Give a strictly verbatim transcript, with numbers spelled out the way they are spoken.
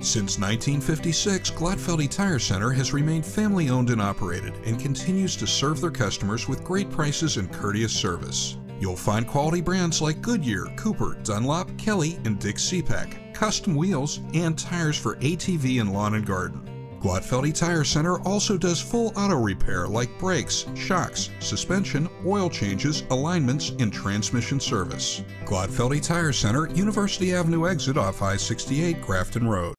Since nineteen fifty-six, Glotfelty Tire Center has remained family-owned and operated and continues to serve their customers with great prices and courteous service. You'll find quality brands like Goodyear, Cooper, Dunlop, Kelly, and Dick C-Pack, custom wheels, and tires for A T V and lawn and garden. Glotfelty Tire Center also does full auto repair like brakes, shocks, suspension, oil changes, alignments, and transmission service. Glotfelty Tire Center, University Avenue exit off I sixty-eight, Grafton Road.